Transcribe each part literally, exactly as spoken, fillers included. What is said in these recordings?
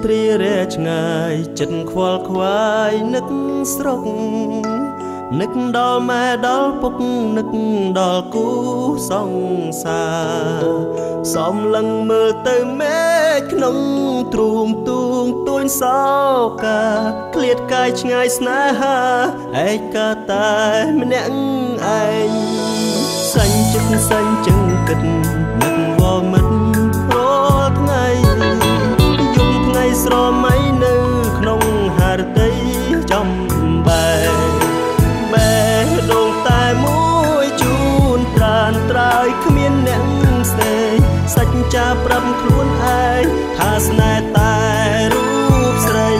ទ្រារែឆ្ងាយចិត្តខ្វល់ខ្វាយនឹកស្រុកនឹកដល់ម៉ែដល់ពុកនឹកដល់គូសង្សារសំឡឹងមើលទៅមេឃក្នុងទ្រូងទួងទួញសោកាឃ្លាតកាយឆ្ងាយស្នេហាឯកាតែម្នាក់ឯងសាញ់ចិត្តសាញ់ចឹងគិតនឹកវល់មិត្តរាល់ថ្ងៃយប់ថ្ងៃស្រមៃនៅក្នុងហារតីចំបែបែដងតែមួយជូនត្រានត្រើយគ្មានអ្នកស្ទេសច្ចាប្រាប់ខ្លួនឯងថាស្នេហ៍តែរូបស្រី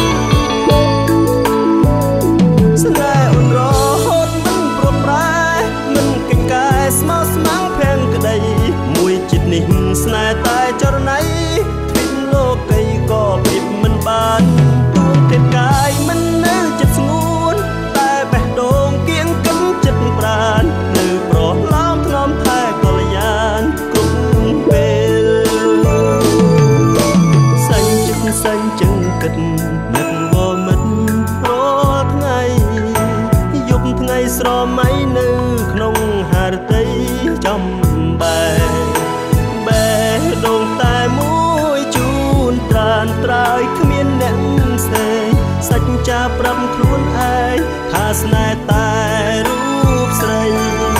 ស្នេហ៍អូនរហូតមិនប្រប្រែមិនកិច្ចកាយស្មោះស្ម័គ្រភាំងក្តីមួយចិត្តនេះស្នេហ៍តែចរណៃទ្វីបលោកីក៏ព្រៀបមិនបានទួងទេពកាយមិននៅចិត្តស្ងួនតែបេះដូងគៀងគំចិត្តប្រាននៅប្រឡំថ្នមថែកល្យានគ្រប់ពេលសាញ់ចិត្តសាញ់ចឹងគិតនឹកវល់មិត្តរាល់ថ្ងៃយប់ថ្ងៃស្រមៃនៅក្នុងហារតីចំបែបែដងតែមួយជូនត្រានត្រើយគ្មានអ្នកស្ទេសច្ចាប្រាប់ខ្លួនឯងថាស្នេហ៍តែរូបស្រី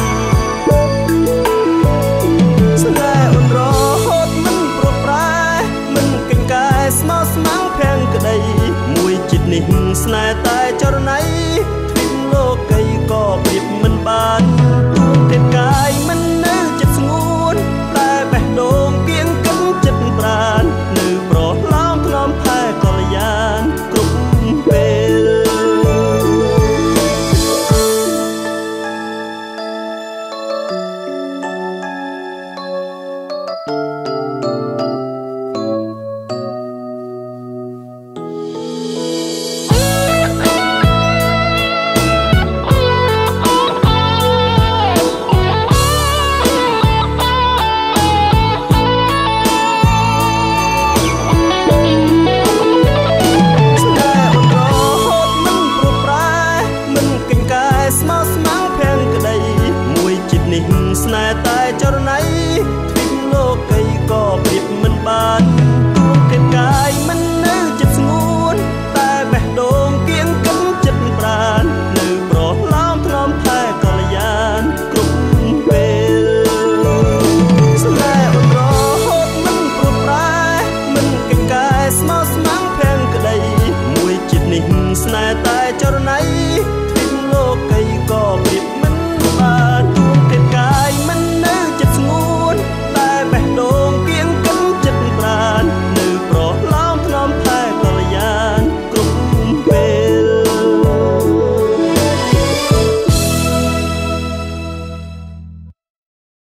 ស្នេហ៍អូនរហូតមិនប្រប្រែមិនកិច្ចកាយស្មោះស្ម័គ្រភាំងក្តីមួយចិត្តនេះស្នេហ៍តែចរណៃ